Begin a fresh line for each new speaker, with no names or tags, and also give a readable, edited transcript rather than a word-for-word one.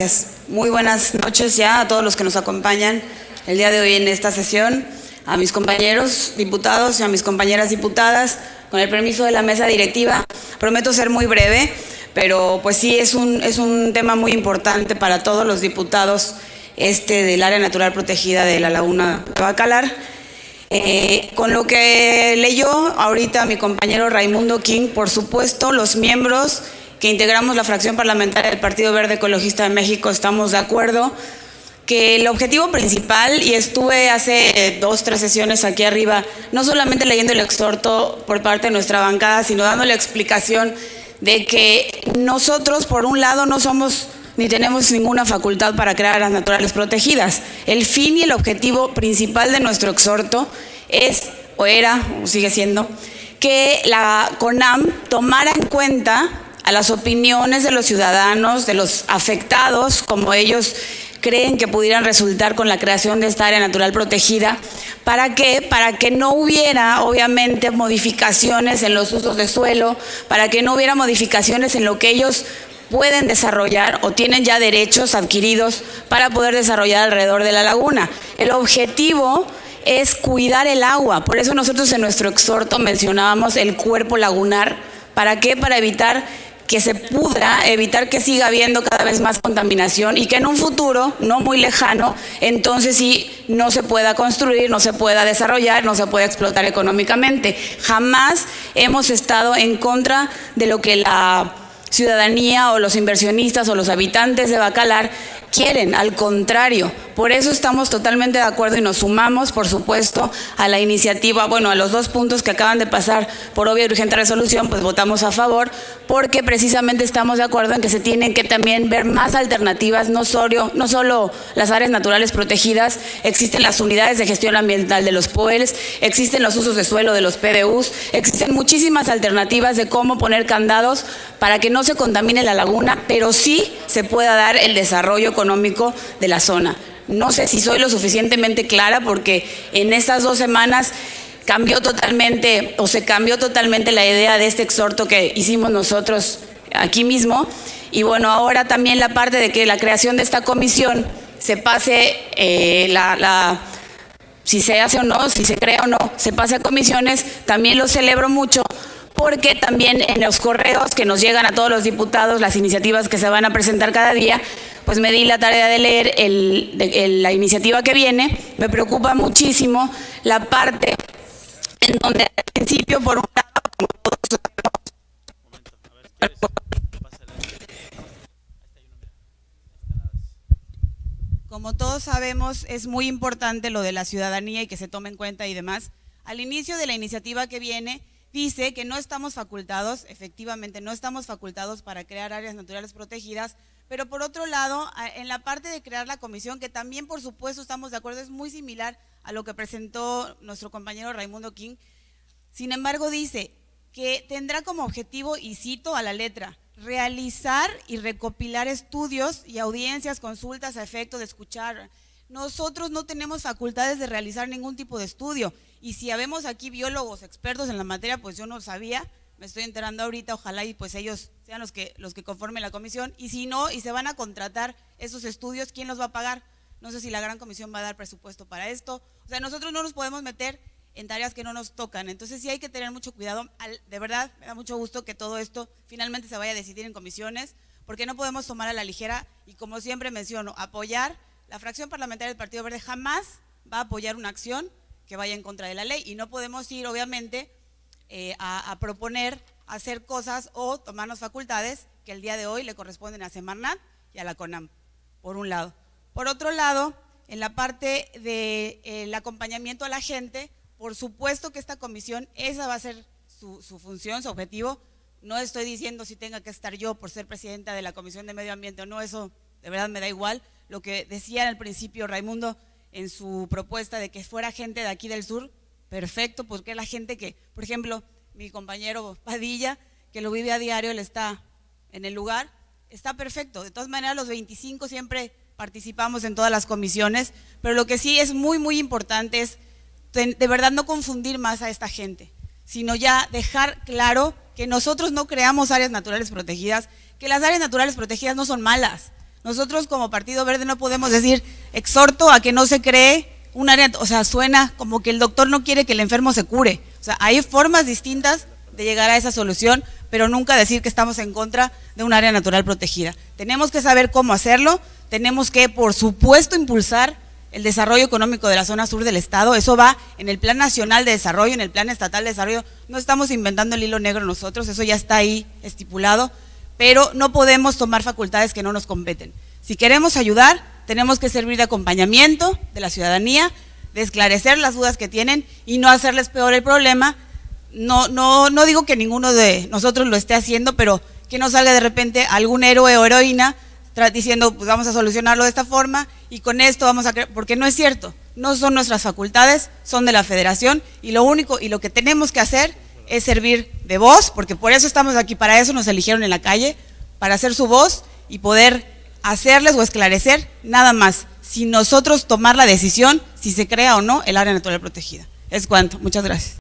Muy buenas noches ya a todos los que nos acompañan el día de hoy en esta sesión, a mis compañeros diputados y a mis compañeras diputadas, con el permiso de la mesa directiva. Prometo ser muy breve, pero pues sí es un tema muy importante para todos los diputados del área natural protegida de la Laguna de Bacalar. Con lo que leyó ahorita mi compañero Raimundo King, por supuesto, los miembros que integramos la fracción parlamentaria del Partido Verde Ecologista de México estamos de acuerdo que el objetivo principal, y estuve hace 2 o 3 sesiones aquí arriba, no solamente leyendo el exhorto por parte de nuestra bancada, sino dando la explicación de que nosotros, por un lado, no somos ni tenemos ninguna facultad para crear áreas naturales protegidas. El fin y el objetivo principal de nuestro exhorto es, o era, o sigue siendo, que la CONAM tomara en cuenta a las opiniones de los ciudadanos, de los afectados, como ellos creen que pudieran resultar con la creación de esta área natural protegida. ¿Para qué? Para que no hubiera, obviamente, modificaciones en los usos de suelo, para que no hubiera modificaciones en lo que ellos pueden desarrollar o tienen ya derechos adquiridos para poder desarrollar alrededor de la laguna. El objetivo es cuidar el agua, por eso nosotros en nuestro exhorto mencionábamos el cuerpo lagunar. ¿Para qué? Para evitar que se pudra, evitar que siga habiendo cada vez más contaminación y que en un futuro no muy lejano, entonces sí no se pueda construir, no se pueda desarrollar, no se pueda explotar económicamente. Jamás hemos estado en contra de lo que la ciudadanía o los inversionistas o los habitantes de Bacalar quieren, al contrario. Por eso estamos totalmente de acuerdo y nos sumamos, por supuesto, a la iniciativa, bueno, a los 2 puntos que acaban de pasar por obvia y urgente resolución, pues votamos a favor, porque precisamente estamos de acuerdo en que se tienen que también ver más alternativas, no solo las áreas naturales protegidas, existen las unidades de gestión ambiental de los POELs, existen los usos de suelo de los PDUs, existen muchísimas alternativas de cómo poner candados para que no se contamine la laguna, pero sí se pueda dar el desarrollo económico de la zona. No sé si soy lo suficientemente clara, porque en estas 2 semanas cambió totalmente, o se cambió totalmente la idea de este exhorto que hicimos nosotros aquí mismo. Y bueno, ahora también la parte de que la creación de esta comisión se pase, si se hace o no, si se crea o no, se pase a comisiones, también lo celebro mucho, porque también en los correos que nos llegan a todos los diputados, las iniciativas que se van a presentar cada día, pues me di la tarea de leer la iniciativa que viene. Me preocupa muchísimo la parte en donde al principio, por un lado, como todos sabemos, es muy importante lo de la ciudadanía y que se tome en cuenta y demás. Al inicio de la iniciativa que viene, dice que no estamos facultados, efectivamente no estamos facultados para crear áreas naturales protegidas, pero por otro lado, en la parte de crear la comisión, que también por supuesto estamos de acuerdo, es muy similar a lo que presentó nuestro compañero Raimundo King. Sin embargo, dice que tendrá como objetivo, y cito a la letra, realizar y recopilar estudios y audiencias, consultas a efecto de escuchar. Nosotros no tenemos facultades de realizar ningún tipo de estudio, y si habemos aquí biólogos expertos en la materia, pues yo no sabía, me estoy enterando ahorita, ojalá y pues ellos sean los que conformen la comisión, y si no, y se van a contratar esos estudios, ¿quién los va a pagar? No sé si la gran comisión va a dar presupuesto para esto. O sea, nosotros no nos podemos meter en tareas que no nos tocan, entonces sí hay que tener mucho cuidado. De verdad, me da mucho gusto que todo esto finalmente se vaya a decidir en comisiones, porque no podemos tomar a la ligera, y como siempre menciono, apoyar. La fracción parlamentaria del Partido Verde jamás va a apoyar una acción que vaya en contra de la ley, y no podemos ir, obviamente, a proponer hacer cosas o tomarnos facultades que el día de hoy le corresponden a Semarnat y a la CONAM, por un lado. Por otro lado, en la parte del acompañamiento a la gente, por supuesto que esta comisión, esa va a ser su función, su objetivo. No estoy diciendo si tenga que estar yo por ser presidenta de la Comisión de Medio Ambiente o no, eso de verdad me da igual. Lo que decía al principio Raimundo en su propuesta de que fuera gente de aquí del sur, perfecto, porque la gente que, por ejemplo, mi compañero Padilla, que lo vive a diario, él está en el lugar, está perfecto. De todas maneras, los 25 siempre participamos en todas las comisiones, pero lo que sí es muy, muy importante es de verdad no confundir más a esta gente, sino ya dejar claro que nosotros no creamos áreas naturales protegidas, que las áreas naturales protegidas no son malas. Nosotros como Partido Verde no podemos decir, exhorto a que no se cree un área, o sea, suena como que el doctor no quiere que el enfermo se cure. O sea, hay formas distintas de llegar a esa solución, pero nunca decir que estamos en contra de un área natural protegida. Tenemos que saber cómo hacerlo, tenemos que, por supuesto, impulsar el desarrollo económico de la zona sur del estado. Eso va en el Plan Nacional de Desarrollo, en el Plan Estatal de Desarrollo. No estamos inventando el hilo negro nosotros, eso ya está ahí estipulado, pero no podemos tomar facultades que no nos competen. Si queremos ayudar, tenemos que servir de acompañamiento de la ciudadanía, de esclarecer las dudas que tienen y no hacerles peor el problema. No digo que ninguno de nosotros lo esté haciendo, pero que no salga de repente algún héroe o heroína diciendo, pues vamos a solucionarlo de esta forma y con esto vamos a creer, porque no es cierto, no son nuestras facultades, son de la Federación y lo único y lo que tenemos que hacer es servir de voz, porque por eso estamos aquí, para eso nos eligieron en la calle, para hacer su voz y poder hacerles o esclarecer nada más, sin nosotros tomar la decisión si se crea o no el área natural protegida. Es cuanto, muchas gracias.